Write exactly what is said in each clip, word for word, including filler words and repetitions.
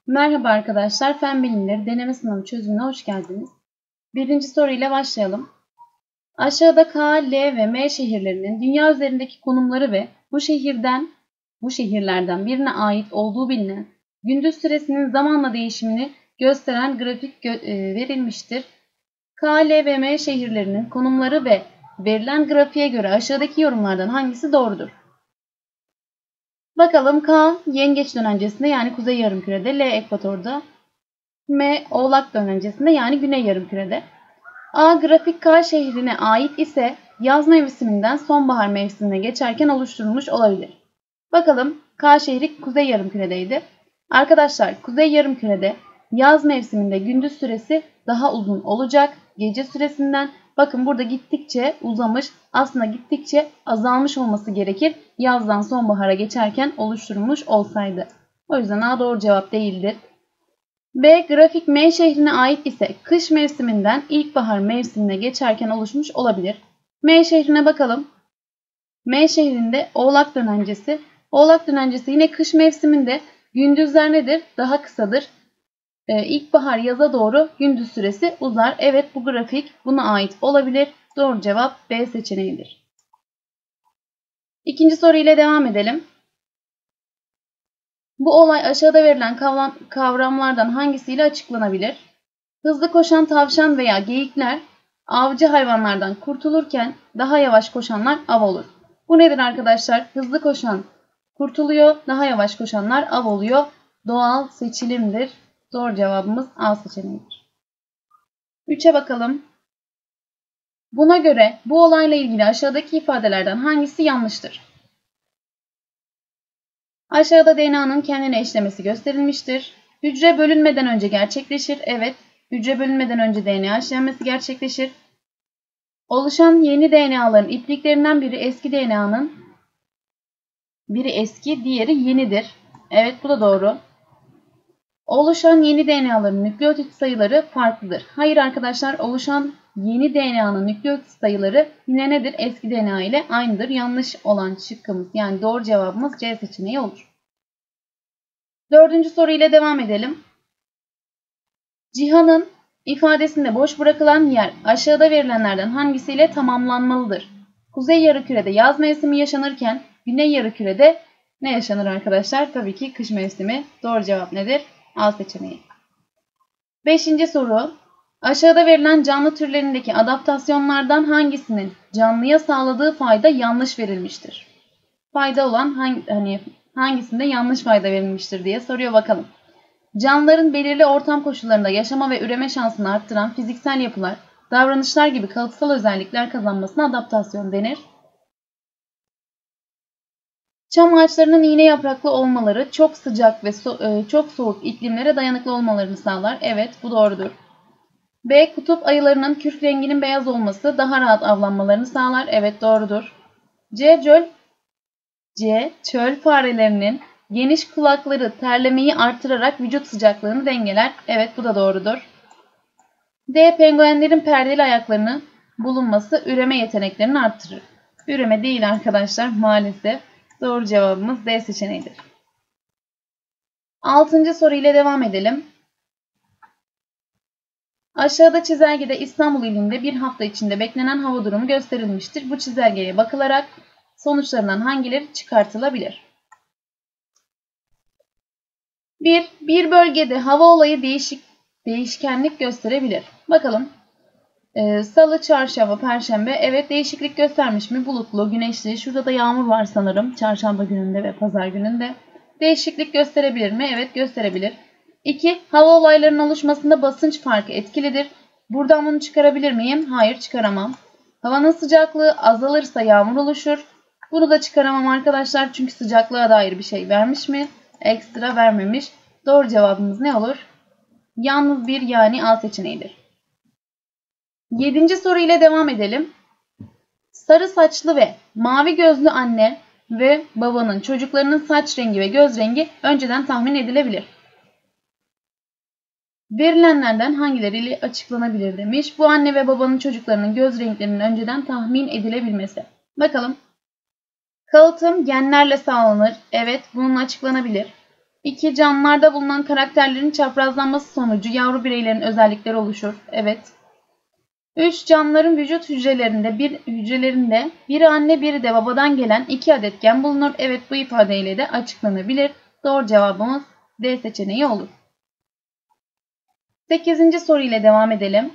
Merhaba arkadaşlar, Fen Bilimleri deneme sınavı çözümüne hoş geldiniz. Birinci soru ile başlayalım. Aşağıda K, L ve M şehirlerinin dünya üzerindeki konumları ve bu şehirden, bu şehirlerden birine ait olduğu bilinen gündüz süresinin zamanla değişimini gösteren grafik gö e, verilmiştir. K, L ve M şehirlerinin konumları ve verilen grafiğe göre aşağıdaki yorumlardan hangisi doğrudur? Bakalım K, yengeç dönencesinde yani kuzey yarımkürede, L ekvatorda, M Oğlak dönencesinde yani güney yarımkürede. A grafik K şehrine ait ise yaz mevsiminden sonbahar mevsimine geçerken oluşturulmuş olabilir. Bakalım K şehri kuzey yarımküredeydi. Arkadaşlar kuzey yarımkürede yaz mevsiminde gündüz süresi daha uzun olacak gece süresinden. Bakın burada gittikçe uzamış, aslında gittikçe azalmış olması gerekir yazdan sonbahara geçerken oluşturulmuş olsaydı. O yüzden A doğru cevap değildir. B grafik M şehrine ait ise kış mevsiminden ilkbahar mevsimine geçerken oluşmuş olabilir. M şehrine bakalım. M şehrinde Oğlak dönencesi. Oğlak dönencesi yine kış mevsiminde gündüzler nedir? Daha kısadır. Ee, ilkbahar yaza doğru gündüz süresi uzar. Evet bu grafik buna ait olabilir. Doğru cevap B seçeneğidir. İkinci soru ile devam edelim. Bu olay aşağıda verilen kavramlardan hangisiyle açıklanabilir? Hızlı koşan tavşan veya geyikler avcı hayvanlardan kurtulurken daha yavaş koşanlar av olur. Bu nedir arkadaşlar? Hızlı koşan kurtuluyor, daha yavaş koşanlar av oluyor. Doğal seçilimdir. Doğru cevabımız A seçeneğidir. üçe bakalım. Buna göre bu olayla ilgili aşağıdaki ifadelerden hangisi yanlıştır? Aşağıda D N A'nın kendine eşlemesi gösterilmiştir. Hücre bölünmeden önce gerçekleşir. Evet, hücre bölünmeden önce D N A eşlenmesi gerçekleşir. Oluşan yeni D N A'ların ipliklerinden biri eski D N A'nın biri eski, diğeri yenidir. Evet, bu da doğru. Oluşan yeni D N A'ların nükleotit sayıları farklıdır. Hayır arkadaşlar, oluşan yeni D N A'nın nükleotit sayıları yine nedir? Eski D N A ile aynıdır. Yanlış olan şıkkımız yani doğru cevabımız C seçeneği olur. Dördüncü soru ile devam edelim. Cihan'ın ifadesinde boş bırakılan yer aşağıda verilenlerden hangisiyle tamamlanmalıdır? Kuzey yarımkürede yaz mevsimi yaşanırken güney yarımkürede ne yaşanır arkadaşlar? Tabii ki kış mevsimi. Doğru cevap nedir? A seçeneği. Beşinci soru. Aşağıda verilen canlı türlerindeki adaptasyonlardan hangisinin canlıya sağladığı fayda yanlış verilmiştir? Fayda olan hangi, hani hangisinde yanlış fayda verilmiştir diye soruyor bakalım. Canlıların belirli ortam koşullarında yaşama ve üreme şansını arttıran fiziksel yapılar, davranışlar gibi kalıtsal özellikler kazanmasına adaptasyon denir. Çam ağaçlarının iğne yapraklı olmaları çok sıcak ve so çok soğuk iklimlere dayanıklı olmalarını sağlar. Evet, bu doğrudur. B. Kutup ayılarının kürk renginin beyaz olması daha rahat avlanmalarını sağlar. Evet, doğrudur. C. Çöl, C. Çöl farelerinin geniş kulakları terlemeyi artırarak vücut sıcaklığını dengeler. Evet, bu da doğrudur. D. Penguenlerin perdeli ayaklarının bulunması üreme yeteneklerini artırır. Üreme değil arkadaşlar maalesef. Doğru cevabımız D seçeneğidir. Altıncı soru ile devam edelim. Aşağıda çizelgede İstanbul ilinde bir hafta içinde beklenen hava durumu gösterilmiştir. Bu çizelgeye bakılarak sonuçlarından hangileri çıkartılabilir? bir. Bir bölgede hava olayı değişik, değişkenlik gösterebilir. Bakalım. Ee, Salı, çarşamba, perşembe. Evet, değişiklik göstermiş mi? Bulutlu, güneşli. Şurada da yağmur var sanırım. Çarşamba gününde ve pazar gününde. Değişiklik gösterebilir mi? Evet, gösterebilir. iki. Hava olaylarının oluşmasında basınç farkı etkilidir. Buradan bunu çıkarabilir miyim? Hayır, çıkaramam. Havanın sıcaklığı azalırsa yağmur oluşur. Bunu da çıkaramam arkadaşlar. Çünkü sıcaklığa dair bir şey vermiş mi? Ekstra vermemiş. Doğru cevabımız ne olur? Yalnız bir yani A seçeneğidir. Yedinci soru ile devam edelim. Sarı saçlı ve mavi gözlü anne ve babanın çocuklarının saç rengi ve göz rengi önceden tahmin edilebilir. Verilenlerden hangileriyle açıklanabilir demiş. Bu anne ve babanın çocuklarının göz renklerinin önceden tahmin edilebilmesi. Bakalım. Kalıtım genlerle sağlanır. Evet, bununla açıklanabilir. iki. Canlılarda bulunan karakterlerin çaprazlanması sonucu yavru bireylerin özellikleri oluşur. Evet. üç. Canlıların vücut hücrelerinde bir hücrelerinde biri anne biri de babadan gelen iki adet gen bulunur. Evet, bu ifadeyle de açıklanabilir. Doğru cevabımız D seçeneği olur. sekizinci soru ile devam edelim.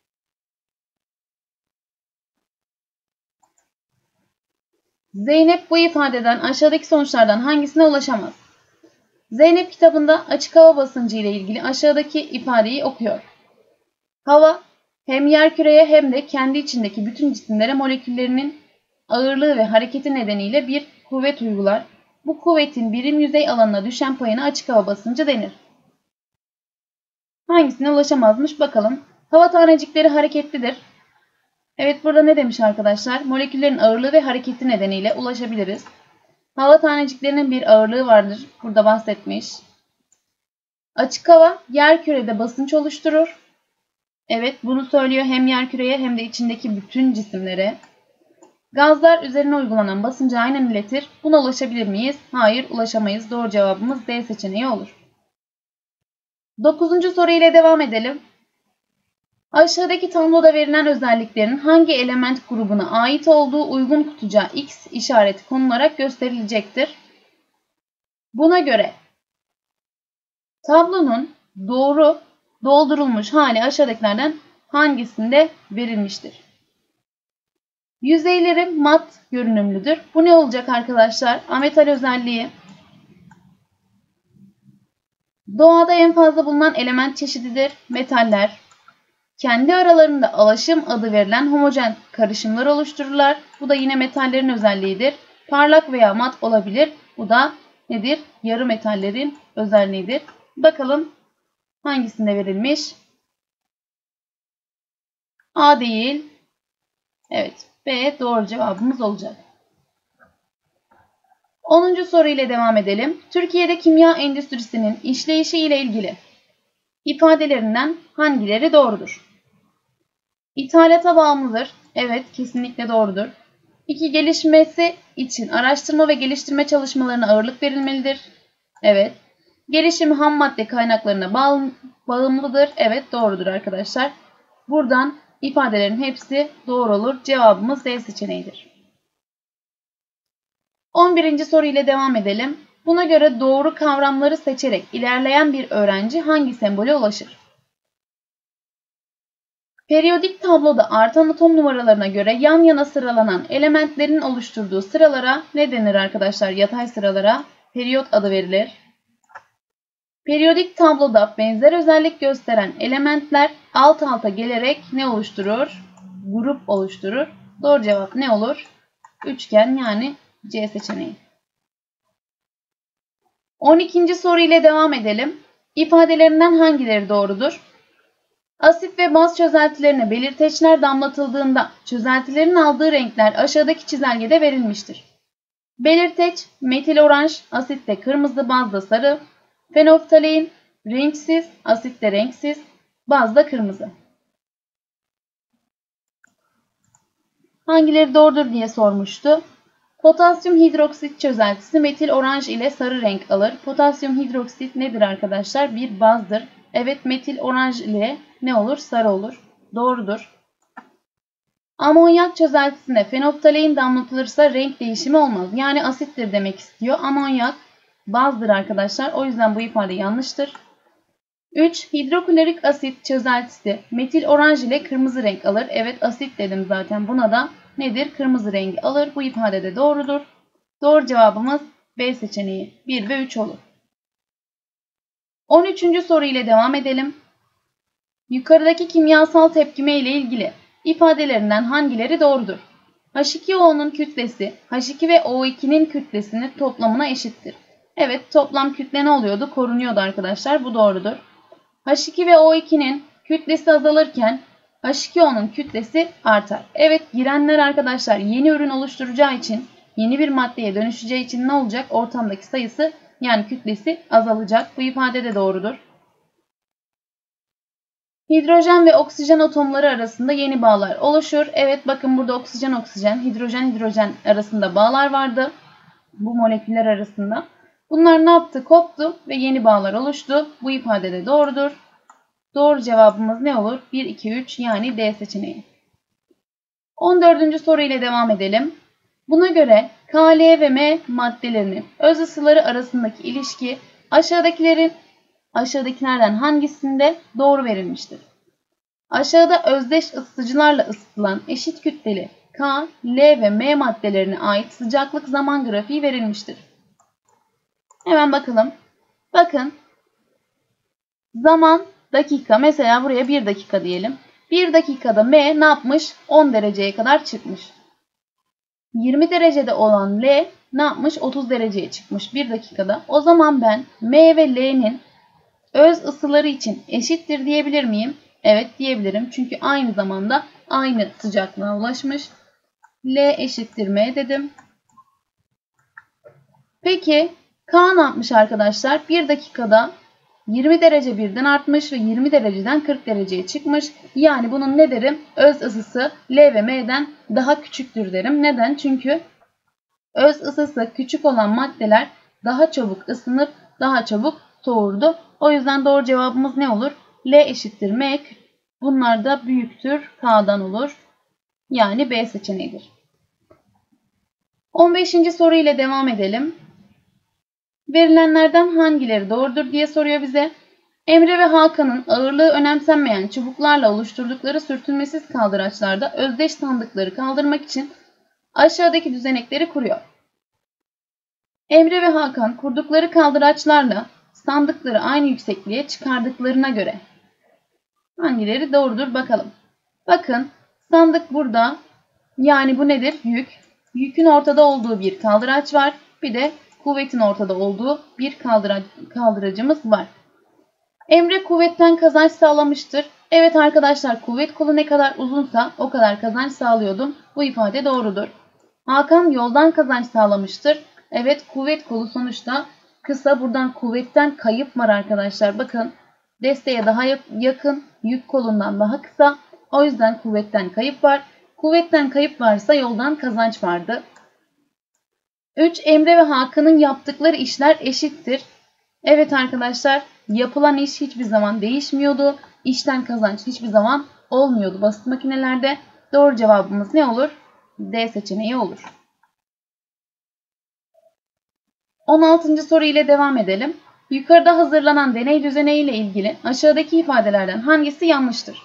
Zeynep bu ifadeden aşağıdaki sonuçlardan hangisine ulaşamaz? Zeynep kitabında açık hava basıncı ile ilgili aşağıdaki ifadeyi okuyor. Hava hem yerküreye hem de kendi içindeki bütün cisimlere moleküllerinin ağırlığı ve hareketi nedeniyle bir kuvvet uygular. Bu kuvvetin birim yüzey alanına düşen payına açık hava basıncı denir. Hangisine ulaşamazmış bakalım. Hava tanecikleri hareketlidir. Evet, burada ne demiş arkadaşlar? Moleküllerin ağırlığı ve hareketi nedeniyle ulaşabiliriz. Hava taneciklerinin bir ağırlığı vardır. Burada bahsetmiş. Açık hava yerkürede basınç oluşturur. Evet, bunu söylüyor hem yerküreye hem de içindeki bütün cisimlere. Gazlar üzerine uygulanan basıncı aynen iletir. Buna ulaşabilir miyiz? Hayır, ulaşamayız. Doğru cevabımız D seçeneği olur. Dokuzuncu soru ile devam edelim. Aşağıdaki tabloda verilen özelliklerin hangi element grubuna ait olduğu uygun kutucuğa X işareti konularak gösterilecektir. Buna göre tablonun doğru doldurulmuş hali aşağıdakilerden hangisinde verilmiştir? Yüzeyleri mat görünümlüdür. Bu ne olacak arkadaşlar? Ametal özelliği. Doğada en fazla bulunan element çeşididir. Metaller. Kendi aralarında alaşım adı verilen homojen karışımlar oluştururlar. Bu da yine metallerin özelliğidir. Parlak veya mat olabilir. Bu da nedir? Yarı metallerin özelliğidir. Bakalım hangisinde verilmiş? A değil. Evet, B doğru cevabımız olacak. onuncu soru ile devam edelim. Türkiye'de kimya endüstrisinin işleyişi ile ilgili ifadelerinden hangileri doğrudur? İthalata bağımlıdır. Evet, kesinlikle doğrudur. iki. Gelişmesi için araştırma ve geliştirme çalışmalarına ağırlık verilmelidir. Evet. Gelişimi ham madde kaynaklarına bağımlıdır. Evet, doğrudur arkadaşlar. Buradan ifadelerin hepsi doğru olur. Cevabımız D seçeneğidir. on birinci soru ile devam edelim. Buna göre doğru kavramları seçerek ilerleyen bir öğrenci hangi sembole ulaşır? Periyodik tabloda artan atom numaralarına göre yan yana sıralanan elementlerin oluşturduğu sıralara ne denir arkadaşlar? Yatay sıralara periyot adı verilir. Periyodik tabloda benzer özellik gösteren elementler alt alta gelerek ne oluşturur? Grup oluşturur. Doğru cevap ne olur? Üçgen, yani C seçeneği. on ikinci soru ile devam edelim. İfadelerinden hangileri doğrudur? Asit ve baz çözeltilerine belirteçler damlatıldığında çözeltilerin aldığı renkler aşağıdaki çizelgede verilmiştir. Belirteç metil oranj, asitte kırmızı, bazda sarı. Fenolftalein renksiz, asitte renksiz, bazda kırmızı. Hangileri doğrudur diye sormuştu. Potasyum hidroksit çözeltisi metil oranj ile sarı renk alır. Potasyum hidroksit nedir arkadaşlar? Bir bazdır. Evet, metil oranj ile ne olur? Sarı olur. Doğrudur. Amonyak çözeltisine fenolftalein damlatılırsa renk değişimi olmaz. Yani asittir demek istiyor. Amonyak bazdır arkadaşlar. O yüzden bu ifade yanlıştır. üç. Hidroklorik asit çözeltisi metil oranj ile kırmızı renk alır. Evet, asit dedim zaten. Buna da nedir? Kırmızı rengi alır. Bu ifade de doğrudur. Doğru cevabımız B seçeneği bir ve üç olur. on üçüncü soru ile devam edelim. Yukarıdaki kimyasal tepkime ile ilgili ifadelerinden hangileri doğrudur? H iki O'nun kütlesi H iki ve O iki'nin kütlesinin toplamına eşittir. Evet, toplam kütle ne oluyordu? Korunuyordu arkadaşlar. Bu doğrudur. H iki ve O iki'nin kütlesi azalırken H iki O'nun kütlesi artar. Evet, girenler arkadaşlar yeni ürün oluşturacağı için, yeni bir maddeye dönüşeceği için ne olacak? Ortamdaki sayısı, yani kütlesi azalacak. Bu ifade de doğrudur. Hidrojen ve oksijen atomları arasında yeni bağlar oluşur. Evet, bakın burada oksijen oksijen, hidrojen hidrojen arasında bağlar vardı. Bu moleküller arasında. Bunlar ne yaptı? Koptu ve yeni bağlar oluştu. Bu ifade de doğrudur. Doğru cevabımız ne olur? bir, iki, üç yani D seçeneği. on dördüncü soru ile devam edelim. Buna göre K, L ve M maddelerinin öz ısıları arasındaki ilişki aşağıdakilerin aşağıdakilerden hangisinde doğru verilmiştir? Aşağıda özdeş ısıtıcılarla ısıtılan eşit kütleli K, L ve M maddelerine ait sıcaklık zaman grafiği verilmiştir. Hemen bakalım. Bakın. Zaman dakika. Mesela buraya bir dakika diyelim. bir dakikada M ne yapmış? on dereceye kadar çıkmış. yirmi derecede olan L ne yapmış? otuz dereceye çıkmış bir dakikada. O zaman ben M ve L'nin öz ısıları için eşittir diyebilir miyim? Evet diyebilirim. Çünkü aynı zamanda aynı sıcaklığa ulaşmış. L eşittir M dedim. Peki K ne yapmış arkadaşlar? bir dakikada yirmi derece birden artmış ve yirmi dereceden kırk dereceye çıkmış. Yani bunun ne derim? Öz ısısı L ve M'den daha küçüktür derim. Neden? Çünkü öz ısısı küçük olan maddeler daha çabuk ısınıp daha çabuk soğurdu. O yüzden doğru cevabımız ne olur? L eşittir M. Bunlar da büyüktür K'dan olur. Yani B seçeneğidir. on beşinci soru ile devam edelim. Verilenlerden hangileri doğrudur diye soruyor bize. Emre ve Hakan'ın ağırlığı önemsenmeyen çubuklarla oluşturdukları sürtünmesiz kaldıraçlarda özdeş sandıkları kaldırmak için aşağıdaki düzenekleri kuruyor. Emre ve Hakan kurdukları kaldıraçlarla sandıkları aynı yüksekliğe çıkardıklarına göre hangileri doğrudur bakalım. Bakın sandık burada, yani bu nedir? Yük. Yükün ortada olduğu bir kaldıraç var. Bir de kuvvetin ortada olduğu bir kaldıra kaldıracımız var. Emre kuvvetten kazanç sağlamıştır. Evet arkadaşlar, kuvvet kolu ne kadar uzunsa o kadar kazanç sağlıyordum. Bu ifade doğrudur. Hakan yoldan kazanç sağlamıştır. Evet, kuvvet kolu sonuçta kısa. Buradan kuvvetten kayıp var arkadaşlar. Bakın desteğe daha yakın, yük kolundan daha kısa. O yüzden kuvvetten kayıp var. Kuvvetten kayıp varsa yoldan kazanç vardı. üç. Emre ve Hakan'ın yaptıkları işler eşittir. Evet arkadaşlar, yapılan iş hiçbir zaman değişmiyordu. İşten kazanç hiçbir zaman olmuyordu basit makinelerde. Doğru cevabımız ne olur? D seçeneği olur. on altıncı soru ile devam edelim. Yukarıda hazırlanan deney düzeneği ile ilgili aşağıdaki ifadelerden hangisi yanlıştır?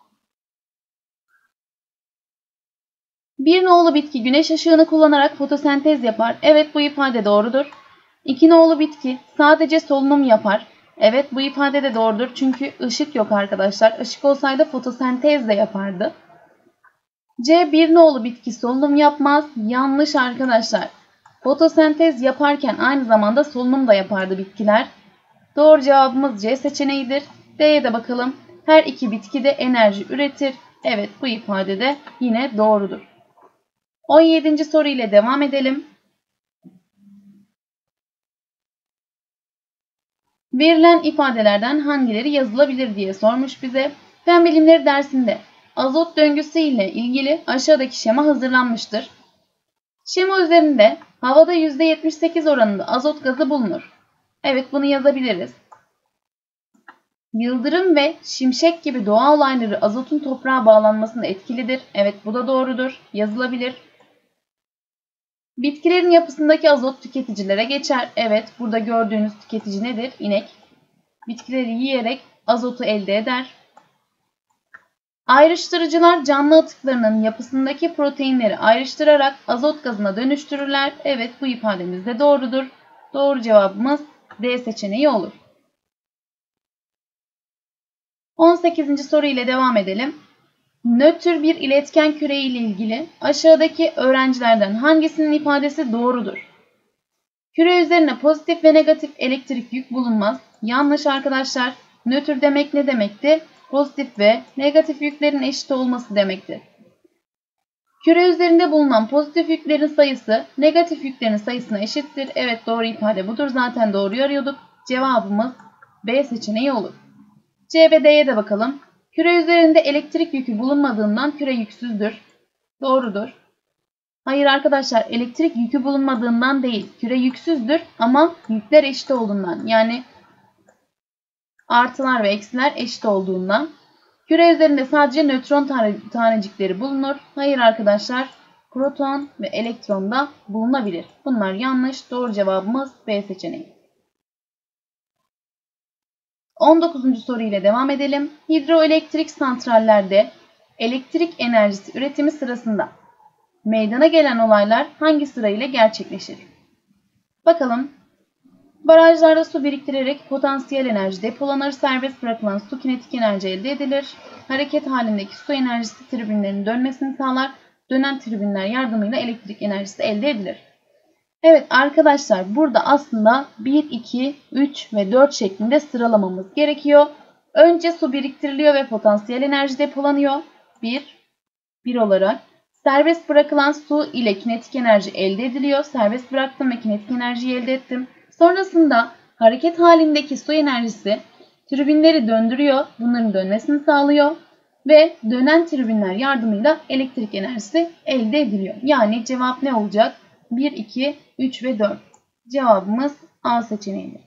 Bir nolu bitki güneş ışığını kullanarak fotosentez yapar. Evet, bu ifade doğrudur. İki nolu bitki sadece solunum yapar. Evet, bu ifade de doğrudur. Çünkü ışık yok arkadaşlar. Işık olsaydı fotosentez de yapardı. C. Bir nolu bitki solunum yapmaz. Yanlış arkadaşlar. Fotosentez yaparken aynı zamanda solunum da yapardı bitkiler. Doğru cevabımız C seçeneğidir. D'ye de bakalım. Her iki bitki de enerji üretir. Evet, bu ifade de yine doğrudur. on yedinci soru ile devam edelim. Verilen ifadelerden hangileri yazılabilir diye sormuş bize. Fen bilimleri dersinde azot döngüsü ile ilgili aşağıdaki şema hazırlanmıştır. Şema üzerinde havada yüzde yetmiş sekiz oranında azot gazı bulunur. Evet, bunu yazabiliriz. Yıldırım ve şimşek gibi doğa olayları azotun toprağa bağlanmasında etkilidir. Evet, bu da doğrudur. Yazılabilir. Bitkilerin yapısındaki azot tüketicilere geçer. Evet, burada gördüğünüz tüketici nedir? İnek. Bitkileri yiyerek azotu elde eder. Ayrıştırıcılar canlı atıklarının yapısındaki proteinleri ayrıştırarak azot gazına dönüştürürler. Evet, bu ifademiz de doğrudur. Doğru cevabımız D seçeneği olur. on sekizinci soru ile devam edelim. Nötr bir iletken küre ile ilgili aşağıdaki öğrencilerden hangisinin ifadesi doğrudur? Küre üzerine pozitif ve negatif elektrik yük bulunmaz. Yanlış arkadaşlar. Nötr demek ne demekti? Pozitif ve negatif yüklerin eşit olması demektir. Küre üzerinde bulunan pozitif yüklerin sayısı negatif yüklerin sayısına eşittir. Evet, doğru ifade budur. Zaten doğruyu arıyorduk. Cevabımız B seçeneği olur. C ve D'ye de bakalım. Küre üzerinde elektrik yükü bulunmadığından küre yüksüzdür. Doğrudur. Hayır arkadaşlar, elektrik yükü bulunmadığından değil. Küre yüksüzdür ama yükler eşit olduğundan. Yani artılar ve eksiler eşit olduğundan. Küre üzerinde sadece nötron tanecikleri bulunur. Hayır arkadaşlar, proton ve elektron da bulunabilir. Bunlar yanlış. Doğru cevabımız B seçeneği. on dokuzuncu soru ile devam edelim. Hidroelektrik santrallerde elektrik enerjisi üretimi sırasında meydana gelen olaylar hangi sırayla gerçekleşir? Bakalım. Barajlarda su biriktirerek potansiyel enerji depolanır. Serbest bırakılan su kinetik enerji elde edilir. Hareket halindeki su enerjisi tribünlerin dönmesini sağlar. Dönen tribünler yardımıyla elektrik enerjisi elde edilir. Evet arkadaşlar, burada aslında bir, iki, üç ve dört şeklinde sıralamamız gerekiyor. Önce su biriktiriliyor ve potansiyel enerji depolanıyor. bir, bir olarak. Serbest bırakılan su ile kinetik enerji elde ediliyor. Serbest bıraktım ve kinetik enerjiyi elde ettim. Sonrasında hareket halindeki su enerjisi tribünleri döndürüyor. Bunların dönmesini sağlıyor. Ve dönen tribünler yardımıyla elektrik enerjisi elde ediliyor. Yani cevap ne olacak? bir, iki, üç ve dört. Cevabımız A seçeneğidir.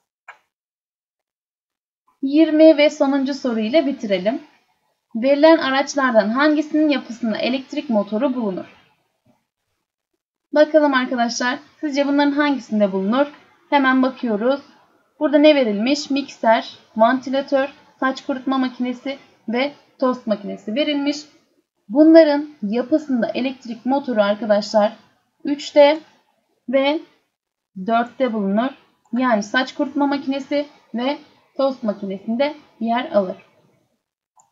yirmi ve sonuncu soru ile bitirelim. Verilen araçlardan hangisinin yapısında elektrik motoru bulunur? Bakalım arkadaşlar. Sizce bunların hangisinde bulunur? Hemen bakıyoruz. Burada ne verilmiş? Mikser, vantilatör, saç kurutma makinesi ve tost makinesi verilmiş. Bunların yapısında elektrik motoru arkadaşlar üçte ve dörtte bulunur. Yani saç kurutma makinesi ve tost makinesinde yer alır.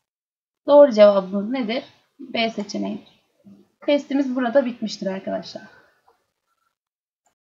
Doğru cevabımız nedir? B seçeneğidir. Testimiz burada bitmiştir arkadaşlar.